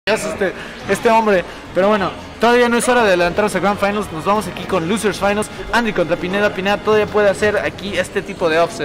este hombre. Pero bueno, todavía no es hora de adelantarnos a Grand Finals. Nos vamos aquí con Losers Finals. Andy contra Pineda. Pineda todavía puede hacer aquí este tipo de offset.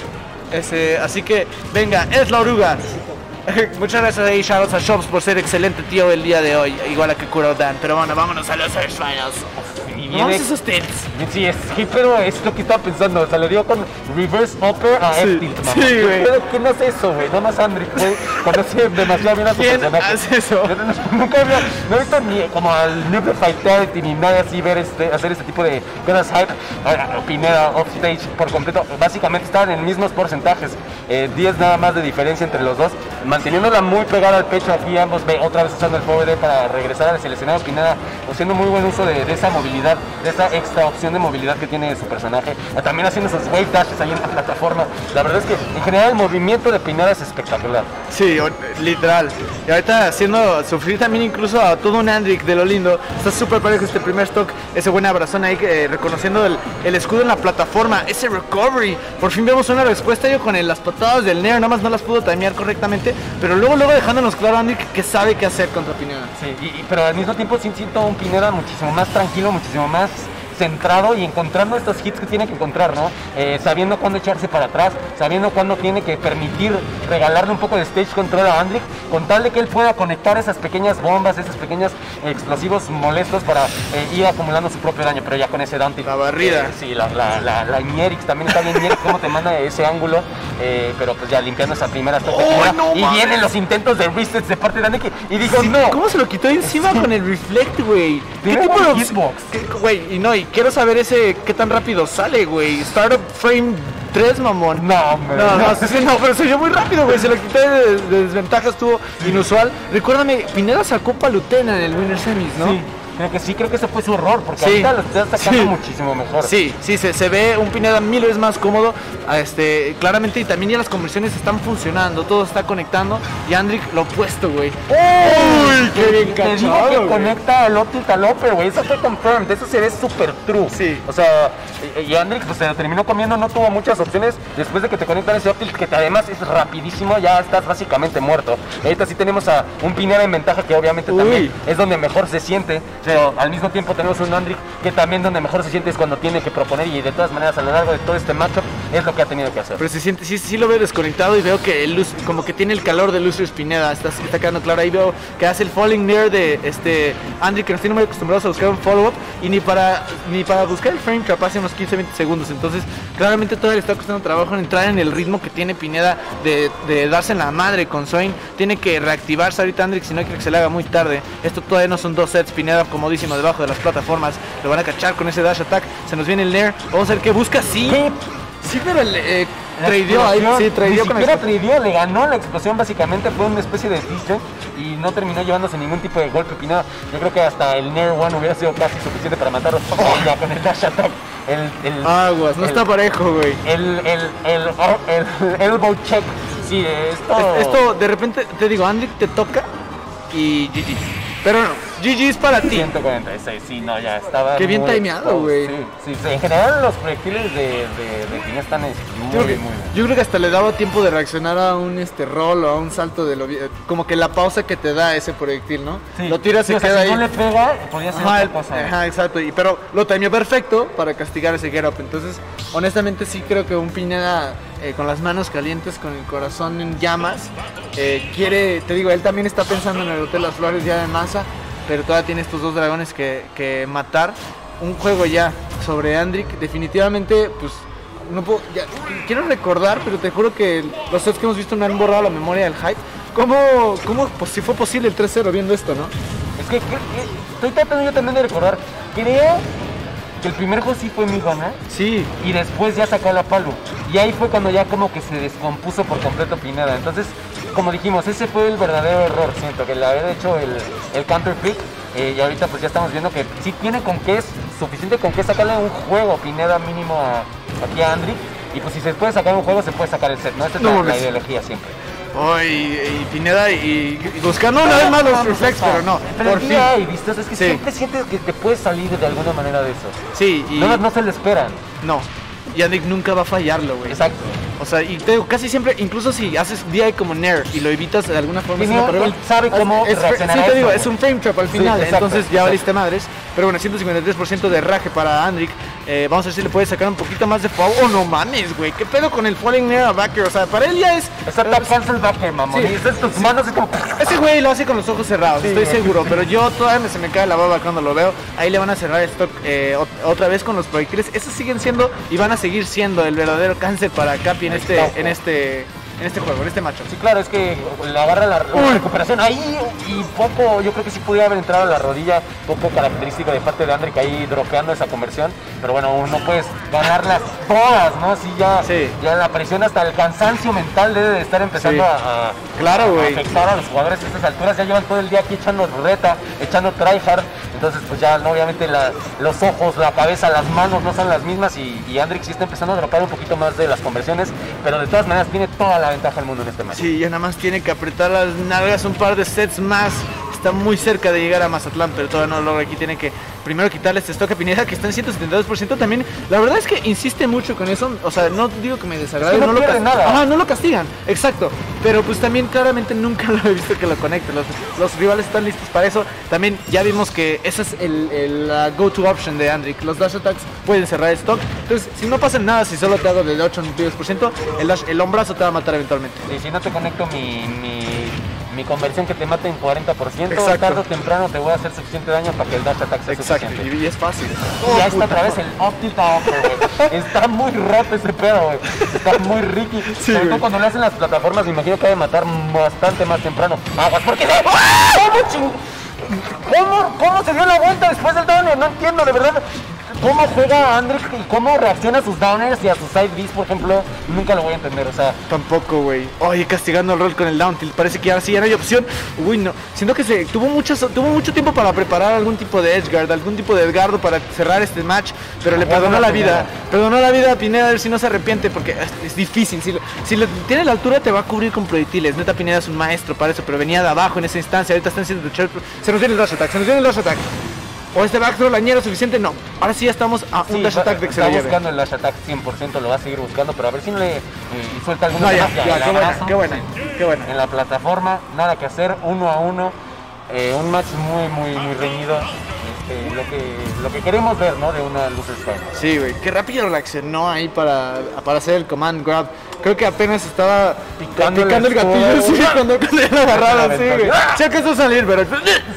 Así que venga, es la oruga. Muchas gracias ahí, shoutouts a Shops por ser excelente tío el día de hoy. Igual a que Dan. Pero bueno, vámonos a Losers Finals. Vamos a esos tips. Sí, pero es lo que estaba pensando. O sea, le dio con reverse upper a F-tilt, sí, güey. Pero ¿quién no hace eso, güey? No más Andrick, güey. Conoce demasiado bien a su personaje. ¿Quién hace eso? Nunca no he visto ni como al Nuke Fatality ni nada así hacer este tipo de cosas hype. Pineda offstage por completo. Básicamente estaban en mismos porcentajes. 10 nada más de diferencia entre los dos. Manteniéndola muy pegada al pecho aquí ambos. Otra vez usando el forward para regresar al seleccionado Pineda. Haciendo muy buen uso de esa movilidad, de esa extra opción de movilidad que tiene su personaje, también haciendo esos wave dashes ahí en la plataforma. La verdad es que en general el movimiento de Pineda es espectacular. Sí, literal. Y ahorita haciendo sufrir también incluso a todo un Andrick de lo lindo. Está súper parejo este primer stock, ese buen abrazón ahí, reconociendo el escudo en la plataforma, ese recovery. Por fin vemos una respuesta yo con las patadas del Nair, nada más no las pudo timear correctamente, pero luego dejándonos claro Andrick que sabe qué hacer contra Pineda. Sí, pero al mismo tiempo sí siento un Pineda muchísimo más tranquilo, muchísimo más centrado y encontrando estos hits que tiene que encontrar, ¿no? Sabiendo cuándo echarse para atrás, sabiendo cuándo tiene que permitir regalarle un poco de stage control a Andrick, con tal de que él pueda conectar esas pequeñas bombas, esos pequeños explosivos molestos para ir acumulando su propio daño, pero ya con ese down tip. La barrida. Sí, la Nierix también está bien, Nierix cómo te manda ese ángulo, pero pues ya limpiando esa primera no, y vienen los intentos de resets de parte de Andrick y dijo sí, no. ¿Cómo se lo quitó encima con el reflect, güey? ¿Qué tipo de hitbox? Güey, y quiero saber qué tan rápido sale, güey. Startup frame 3, mamón. No, pero se oyó muy rápido, güey. Se lo quité de desventaja, estuvo inusual. Recuérdame, Pineda sacó Palutena en el Winner Semis, ¿no? Sí, creo que ese fue su error, porque ahorita lo está sacando muchísimo mejor. Sí, se ve un Pineda 1000 veces más cómodo, claramente, y también ya las conversiones están funcionando, todo está conectando, y Andrick lo opuesto, güey. ¡Uy! ¡Qué bien cachado! Te digo que güey. Conecta al Optic al Upper, güey, eso fue confirmed, eso se ve súper true. Sí. O sea, y Andrick pues se lo terminó comiendo, no tuvo muchas opciones, después de que te conectan ese Optic, que además es rapidísimo, ya estás básicamente muerto. Ahorita sí tenemos a un Pineda en ventaja, que obviamente también es donde mejor se siente, pero al mismo tiempo tenemos un Andrick que también donde mejor se siente es cuando tiene que proponer, y de todas maneras a lo largo de todo este matchup es lo que ha tenido que hacer. Pero se siente, sí lo veo desconectado, y veo que como que tiene el calor de Losers Pineda, está quedando claro. Ahí veo que hace el falling near de Andrick, que nos tiene muy acostumbrados a buscar un follow-up, y ni para buscar el frame capaz hace unos 15-20 segundos. Entonces claramente todavía le está costando trabajo en entrar en el ritmo que tiene Pineda de darse en la madre con Swain. Tiene que reactivarse ahorita Andrick, si no hay que se le haga muy tarde. Esto todavía no son 2 sets. Pineda comodísimo debajo de las plataformas, lo van a cachar con ese dash attack. Se nos viene el Nair, vamos a ver qué busca. Sí, pero tradeó ahí, tradeó con el tradeó, le ganó la explosión, básicamente fue una especie de disjunct y no terminó llevándose ningún tipo de golpe. Pineda, yo creo que hasta el Nair One hubiera sido casi suficiente para matarlo. Ya con el dash attack, aguas, no está parejo, güey. El elbow check. Sí, esto de repente, te digo, Andrick te toca y GG. Pero no, GG es para ti. 146, sí, no, ya estaba. Qué bien timeado, güey. Sí, en general los proyectiles de Pineda están muy bien. Yo creo que hasta le daba tiempo de reaccionar a un roll o a un salto de como que la pausa que te da ese proyectil, ¿no? Sí. Lo tiras, se queda ahí. Si no le pega, podría ser otra cosa. Ajá, exacto. Pero lo timeó perfecto para castigar ese get up. Entonces, honestamente sí creo que un Pineda con las manos calientes, con el corazón en llamas, quiere, te digo, él también está pensando en el Hotel Las Flores ya de masa, pero todavía tiene estos 2 dragones que matar. Un juego ya sobre Andrick, definitivamente, pues no puedo, quiero recordar, pero te juro que los sets que hemos visto me han borrado la memoria del hype. ¿Cómo pues, si fue posible el 3-0 viendo esto, no? Es que estoy tratando yo también de recordar, creo que el primer juego sí fue mi gana. Sí. Y después ya sacó la Palu. Y ahí fue cuando ya como que se descompuso por completo Pineda. Entonces, como dijimos, ese fue el verdadero error, siento, que el haber hecho el counter pick. Y ahorita pues ya estamos viendo que sí tiene suficiente con qué sacarle un juego Pineda mínimo aquí a Andrick. Y pues si se puede sacar un juego, se puede sacar el set, ¿no? Esta es la ideología siempre. Y Pineda y buscando una vez más los reflex, pero no. Pero por fin hay vistas, es que siempre sientes que te puedes salir de alguna manera de eso. Sí, y no se le esperan. No, y Andrick nunca va a fallarlo, güey. Exacto. O sea, y te digo, casi siempre, incluso si haces DI como Nair y lo evitas de alguna forma, él sabe cómo reaccionar. Sí, te digo, eso, es un frame trap al final, entonces ya valiste madres. Pero bueno, 153% de raje para Andrick. Vamos a ver si le puede sacar un poquito más de FOB. Oh, no mames, güey. ¿Qué pedo con el Falling Nair a Backer? O sea, para él ya es... Está top cancel Backer, mamón. Sí. Y tus manos es como... Ese güey lo hace con los ojos cerrados, sí, estoy seguro. Pero yo todavía se me cae la baba cuando lo veo. Ahí le van a cerrar el stock otra vez con los proyectiles. Esos siguen siendo y van a seguir siendo el verdadero cáncer para Cappy en este juego, en este match. Sí, claro, es que le agarra la recuperación ahí y poco, yo creo que sí pudiera haber entrado a la rodilla, poco característico de parte de Andrick ahí dropeando esa conversión, pero bueno, no puedes ganarlas todas, ¿no? Sí, ya la presión hasta el cansancio mental debe de estar empezando a afectar a los jugadores a estas alturas, ya llevan todo el día aquí echando reta, echando tryhard, entonces pues ya no, obviamente los ojos, la cabeza, las manos no son las mismas y Andrick sí está empezando a dropar un poquito más de las conversiones, pero de todas maneras tiene toda la ventaja del mundo en este match. Sí, ya nada más tiene que apretar las nalgas un par de sets más. Está muy cerca de llegar a Mazatlán, pero todavía no lo logra. Aquí tiene que primero quitarle este stock a Pineda, que está en 172% también. La verdad es que insiste mucho con eso. O sea, no digo que me desagrade. Es que no pierde nada. Ajá, no lo castigan, exacto. Pero pues también claramente nunca lo he visto que lo conecte. Los rivales están listos para eso. También ya vimos que esa es la go-to option de Andrick. Los dash attacks pueden cerrar el stock. Entonces, si no pasa nada, si solo te hago del 8 o 92%, el hombrazo te va a matar eventualmente. Y si no te conecto mi conversión que te mate en 40%, tarde o temprano te voy a hacer suficiente daño para que el dash attack sea suficiente. Y es fácil. Y ahí está otra vez el up-tilt güey. Está muy roto ese pedo, güey. Está muy ricky. Sí, sobre todo cuando lo hacen las plataformas, me imagino que hay de matar bastante más temprano. Aguas, porque ¿Cómo se dio la vuelta después del downer? No entiendo, de verdad. ¿Cómo juega Andrick y cómo reacciona a sus downers y a sus side Bs, por ejemplo? Nunca lo voy a entender, o sea... Tampoco, güey. Oye, castigando el roll con el down tilt. Parece que ahora sí ya no hay opción. Uy, no. Siento que tuvo mucho tiempo para preparar algún tipo de edgeguard, algún tipo de Edgardo para cerrar este match, pero le perdonó la vida. Perdonó la vida a Pineda, a ver si no se arrepiente, porque es difícil. Si tiene la altura, te va a cubrir con proyectiles. Neta, Pineda es un maestro para eso, pero venía de abajo en esa instancia. Ahorita están haciendo... Se nos viene el dash attack. O este back throw lañero suficiente, no. Ahora sí ya estamos a un dash attack de que se lo lleve. Está buscando el dash attack 100%, lo va a seguir buscando, pero a ver si no le suelta alguna qué buena. En la plataforma, nada que hacer, 1-1. Un match muy reñido. Lo que queremos ver, ¿no? De una Losers Fight. Sí, güey. Qué rápido reaccionó ahí para hacer el command grab. Creo que apenas estaba picando el gatillo, sí, cuando ya lo agarraron, sí, güey. Se alcanzó a salir, pero...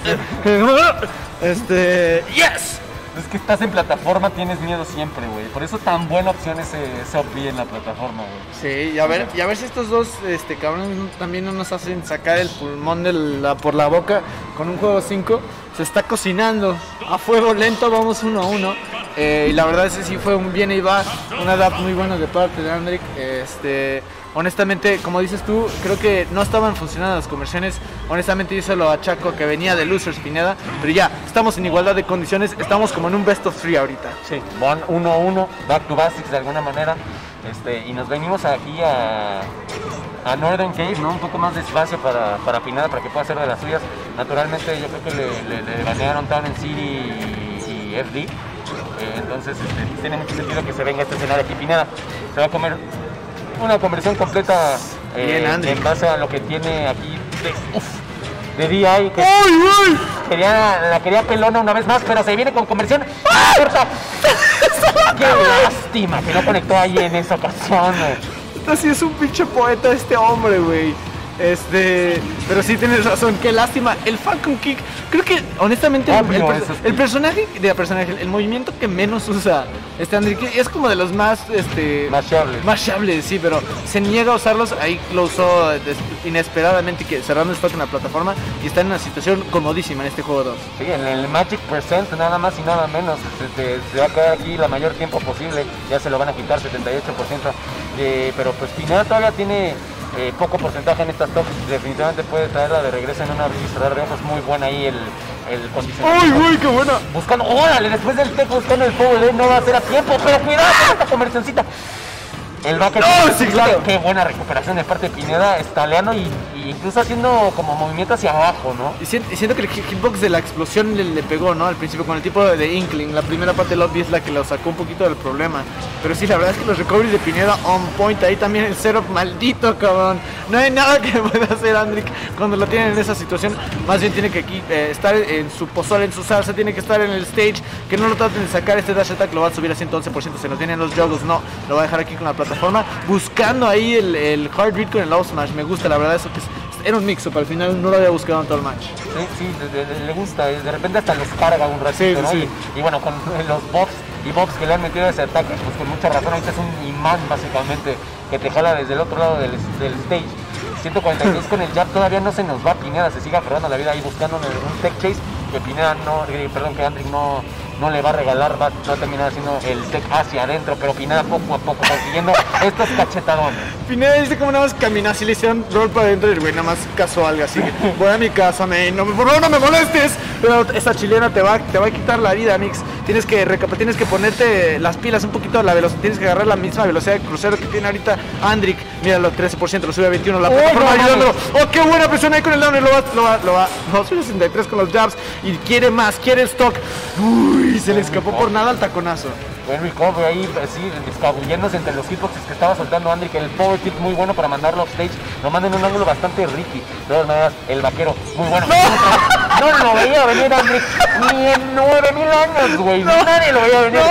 ¡Yes! Es que estás en plataforma, tienes miedo siempre, güey. Por eso tan buena opción ese up-B en la plataforma, güey. Sí, y a ver si estos dos cabrones también no nos hacen sacar el pulmón por la boca con un juego 5. Se está cocinando a fuego lento, vamos 1-1. Y la verdad es que sí fue un bien y va, un adapt muy bueno de parte de Andrick. Honestamente, como dices tú, creo que no estaban funcionando las conversiones. Honestamente yo se lo achaco que venía de Losers Pineda, pero ya, estamos en igualdad de condiciones, estamos como en un best of 3 ahorita. Sí, van 1-1, back to basics de alguna manera, y nos venimos aquí a Northern Cave, ¿no? Un poco más de espacio para Pineda, para que pueda hacer de las suyas. Naturalmente yo creo que le banearon Town and City y FD, entonces tiene mucho sentido que se venga este escenario aquí. Pineda se va a comer una conversión completa en base a lo que tiene aquí de DI, que la quería pelona una vez más, pero se viene con conversión corta. Qué lástima que no conectó ahí en esa ocasión. Así es un pinche poeta este hombre, güey. Pero sí tienes razón, qué lástima. El Falcon Kick, creo que honestamente el personaje, el movimiento que menos usa Andrick es como de los más mashables, sí, pero se niega a usarlos. Ahí lo usó inesperadamente, cerrando stock en la plataforma, y está en una situación comodísima en este juego 2. Sí, en el Magic Percent nada más y nada menos, se va a quedar aquí la mayor tiempo posible, ya se lo van a quitar 78%, pero pues Pineda todavía tiene poco porcentaje en estas tops, definitivamente puede traerla de regreso en una abrir y cerrar de ojos muy buena ahí el condicionamiento. ¡Ay, güey, qué buena! Órale, después del tech buscando el fuego, no va a ser a tiempo, pero cuidado con esta conversioncita. El backer, ¡Oh, sí, claro! Qué buena recuperación de parte de Pineda, estaleando y incluso haciendo como movimiento hacia abajo, ¿no? Y siento que el hitbox de la explosión le pegó, ¿no? Al principio con el tipo de Inkling. La primera parte del lobby es la que lo sacó un poquito del problema. Pero sí, la verdad es que los recoveries de Pineda on point. Ahí también el setup maldito, cabrón. No hay nada que pueda hacer Andrick cuando lo tienen en esa situación. Más bien tiene que aquí estar en su pozole, en su salsa. Tiene que estar en el stage. Que no lo traten de sacar. Este dash attack lo va a subir a 111%. Se nos vienen los juggles. No, lo va a dejar aquí con la plataforma. Buscando ahí el hard read con el low smash. Me gusta, la verdad, eso que era un mix-up. Al final no lo había buscado en todo el match. Sí, le gusta. De repente hasta los carga un ratito, ¿no? Sí. Y bueno, con los bobs que le han metido a ese ataque, pues con mucha razón. Ahorita es un imán, básicamente, que te jala desde el otro lado del stage. 146 con el jab, todavía no se nos va. Pineda se sigue aferrando la vida ahí buscando un tech chase que Pineda que Andrick no le va a regalar, va a terminar haciendo el tech hacia adentro, pero Pineda poco a poco consiguiendo estos cachetadones. Pineda dice como nada más camina, así le hicieron roll para adentro y el güey nada más casual, así que voy a mi casa, man, por favor no me molestes. Pero esta chilena te va a quitar la vida, Nix. Tienes que ponerte las pilas un poquito a la velocidad, tienes que agarrar la misma velocidad de crucero que tiene ahorita Andrick. Míralo, 13%, lo sube a 21, la plataforma ayudándolo. Oh, qué buena presión ahí con el downer, lo va a subir a 63 con los jabs y quiere más, quiere el stock. Uy, se le escapó por nada al taconazo. Buen recovery ahí, sí, escabulléndose entre los hitboxes que estaba soltando Andrick. El power kick muy bueno para mandarlo off stage. Lo manda en un ángulo bastante ricky. De todas maneras, el vaquero, muy bueno. No lo veía venir Andrick ni en 9000 años, güey. Nadie lo veía venir.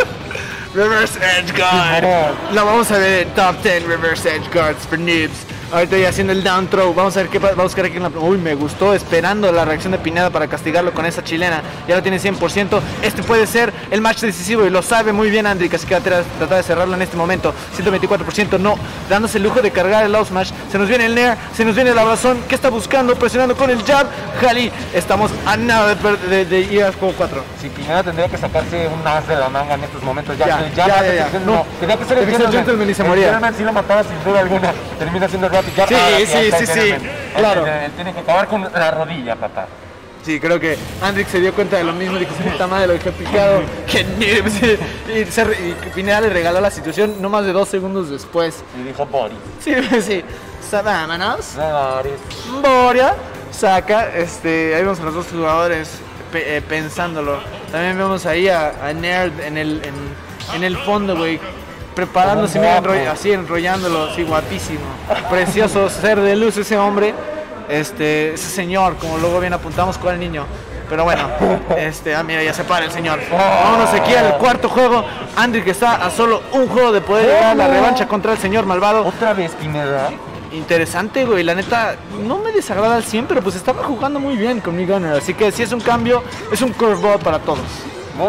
Reverse Edge Guard. La vamos a ver en Top 10 Reverse Edge Guards for noobs. Ahorita ya haciendo el down throw. Vamos a ver qué va a buscar aquí en la... Uy, me gustó. Esperando la reacción de Pineda para castigarlo con esa chilena. Ya lo tiene 100%. Este puede ser el match decisivo y lo sabe muy bien Andrick. Así que va a tratar de cerrarlo en este momento. 124%. No. Dándose el lujo de cargar el low smash. Se nos viene el nair. Se nos viene el abrazón. ¿Qué está buscando? Presionando con el jab. Jali. Estamos a nada de ir al juego 4. Si Pineda tendría que sacarse un as de la manga en estos momentos. Ya. No, tenía que ser el gentleman y se moría. El gentleman sí lo mataba sin duda alguna. Termina siendo rápido. Sí. Claro. Él tiene que acabar con la rodilla, papá. Sí, creo que Andrick se dio cuenta de lo mismo, dijo, puta madre, lo dejé picado. Y Pineda le regaló la situación no más de 2 segundos después. Y dijo Boris. Sí. Vámonos. Boria saca, ahí vemos a los dos jugadores pensándolo. También vemos ahí a Nerd en el fondo, güey. Preparándose, así enrollándolo, así guapísimo, precioso ser de luz ese hombre, ese señor, como luego bien apuntamos con el niño. Pero bueno, mira, ya se para el señor. Vámonos aquí al cuarto juego. Andrick está a solo un juego de poder llegar a la revancha contra el señor malvado. Otra vez Pineda. Interesante, güey, la neta no me desagrada al 100, pero pues estaba jugando muy bien con mi Gunner, así que si es un cambio, es un curveball para todos. No,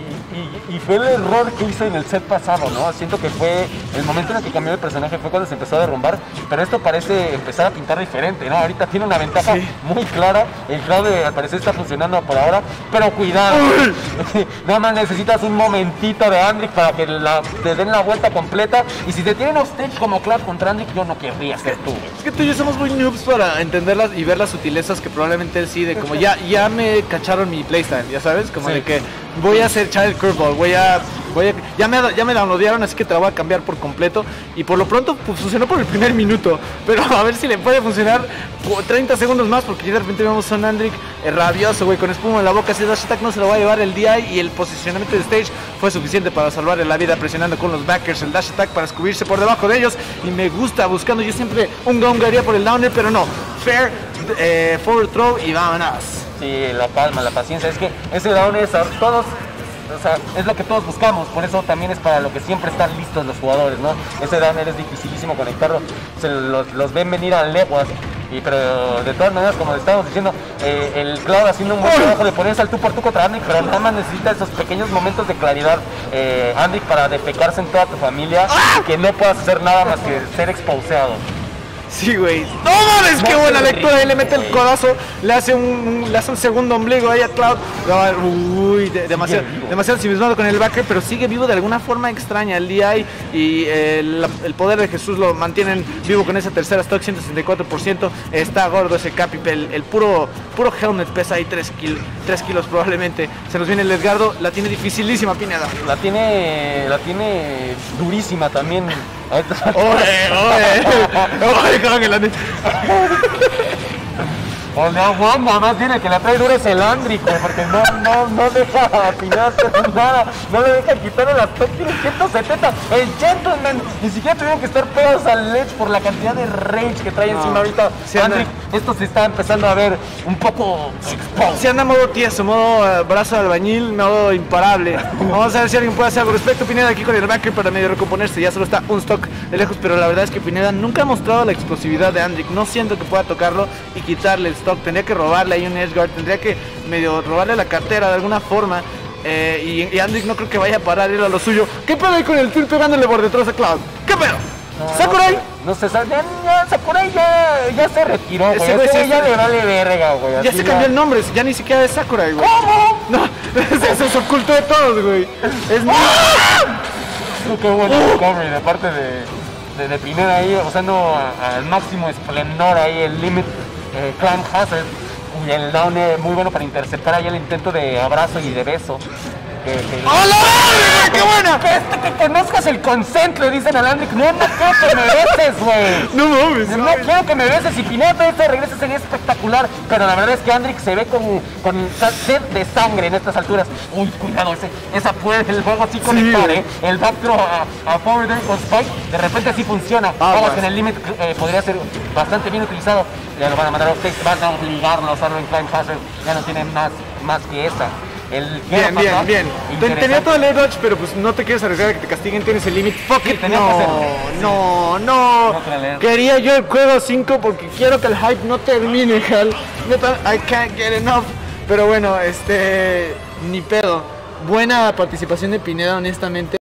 y fue el error que hizo en el set pasado, ¿no? Siento que fue el momento en el que cambió de personaje, fue cuando se empezó a derrumbar, pero esto parece empezar a pintar diferente, ¿no? Ahorita tiene una ventaja muy clara, el crowd al parecer está funcionando por ahora, pero cuidado, nada más necesitas un momentito de Andrick para que te den la vuelta completa, y si te tienen off stage como Cloud contra Andrick, yo no querría ser tú. Es que tú y yo somos muy noobs para entenderlas y ver las sutilezas que probablemente él sí, de como ya me cacharon mi playstyle, ya sabes, como de que voy a hacer Child Curveball, ya me downloadearon, así que te la voy a cambiar por completo. Y por lo pronto pues, funcionó por el primer minuto, pero a ver si le puede funcionar por 30 segundos más, porque ya de repente vemos a un Andrick rabioso, güey, con espuma en la boca. Ese dash attack no se lo va a llevar el DI, y el posicionamiento de stage fue suficiente para salvarle la vida, presionando con los backers el dash attack para escubrirse por debajo de ellos. Y me gusta, buscando yo siempre un gongaría por el downer, pero no, fair forward throw y vámonos. Sí, la calma, la paciencia, es que ese down es a todos, o sea, es lo que todos buscamos, por eso también es para lo que siempre están listos los jugadores, ¿no? Ese downer es dificilísimo conectarlo, los ven venir a leguas, pero de todas maneras, como le estábamos diciendo, el Cloud haciendo un buen trabajo de ponerse al tú por tú contra Andrick, pero nada más necesita esos pequeños momentos de claridad, Andrick, para defecarse en toda tu familia, y que no puedas hacer nada más que ser exposeado. Sí, güey. ¡No mames! ¡Qué buena lectura! Y le mete el codazo, le hace un segundo ombligo ahí a Cloud. Uy, demasiado ensimismado con el backer, pero sigue vivo de alguna forma extraña. El DI y el poder de Jesús lo mantienen vivo con esa tercera stock, 164%. Está gordo ese Capi, el puro helmet pesa ahí 3 kilos probablemente. Se nos viene el Edgardo, la tiene dificilísima Pineda. La tiene durísima también Oye, cabrón, el Andy. O no, nada más bien el que la trae dura es el Andric, güey, porque no deja afinar nada, no le deja quitar el aspecto, tiene 170, el Gentleman, ni siquiera tuvieron que estar pegados al Edge por la cantidad de rage que trae encima ahorita. Sí, Andric, esto se está empezando a ver un poco exposed. Si anda modo tieso, modo brazo de albañil, modo imparable. Vamos a ver si alguien puede hacer algo respecto. Pineda aquí con el backer para medio recomponerse, ya solo está un stock de lejos, pero la verdad es que Pineda nunca ha mostrado la explosividad de Andric, no siento que pueda tocarlo y quitarle el stock, tendría que robarle ahí un edgeguard, tendría que medio robarle la cartera de alguna forma, y Andric no creo que vaya a parar ir a lo suyo. ¿Qué pedo ahí con el tilt pegándole por detrás a Cloud? ¿Qué pedo? ¿Sakurai? No se sabe, ya Sakurai ya se retiró, güey, Ese güey ya le vale verga, güey. Ya se cambió el nombre, ya ni siquiera es Sakurai, güey. ¿Cómo? No, se ocultó de todos, güey. Es Qué bueno recovery de parte de Pineda ahí, usando al máximo esplendor ahí el Limit Climb Hazard y el down muy bueno para interceptar ahí el intento de abrazo y de beso. ¡Hola, madre! ¡Qué buena! Que conozcas el consent, le dicen al Andric. No quiero que me beses, güey. No mames. No quiero que me beses. Si Pineda este regresa sería espectacular. Pero la verdad es que Andric se ve con sed de sangre en estas alturas. Uy, cuidado, esa puede luego sí conectar, sí, el backthrow a forward con Spike. De repente sí funciona. Vamos, que en el Limit podría ser bastante bien utilizado. Ya lo van a mandar a ustedes, van a obligarlo a usarlo en Climb Hazard. Ya no tienen más que esa. Bien. Tenía todo el air dodge, pero pues no te quieres arriesgar a que te castiguen, tienes el limit. Fuck it, no. Quería yo el juego 5 porque quiero que el hype no termine, Hal. I can't get enough. Pero bueno, ni pedo. Buena participación de Pineda, honestamente.